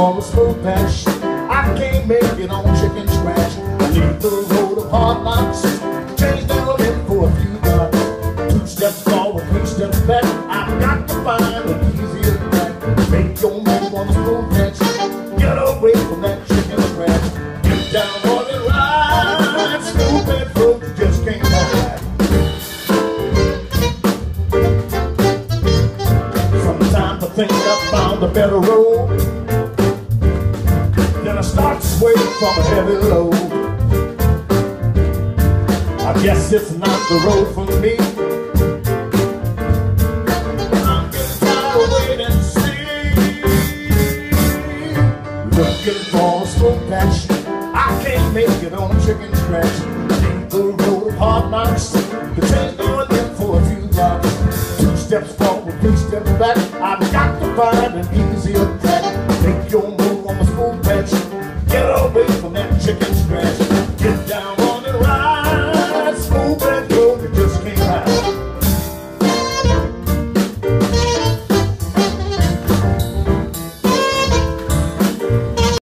for a smooth patch. I can't make it on chicken scratch. I need the road of hard knocks. Change down in for a few bucks. 2 steps forward, 3 steps back. I've got to find an easier track. Make your move on the smooth patch. Get away from that chicken scratch. Get down on it right. Smooth patch road you just can't ride. Sometimes I think I found a better road. Then I start to sway from a heavy load. I guess it's not the road for me. I'm getting tired of waiting to see. Looking for a smooth patch. I can't make it on a chicken scratch. Need the road of hard knocks. The change going in for a few blocks. 2 steps forward, 3 steps back. I've got to find an easier track. Make your move on the smooth patch. Get away from that chicken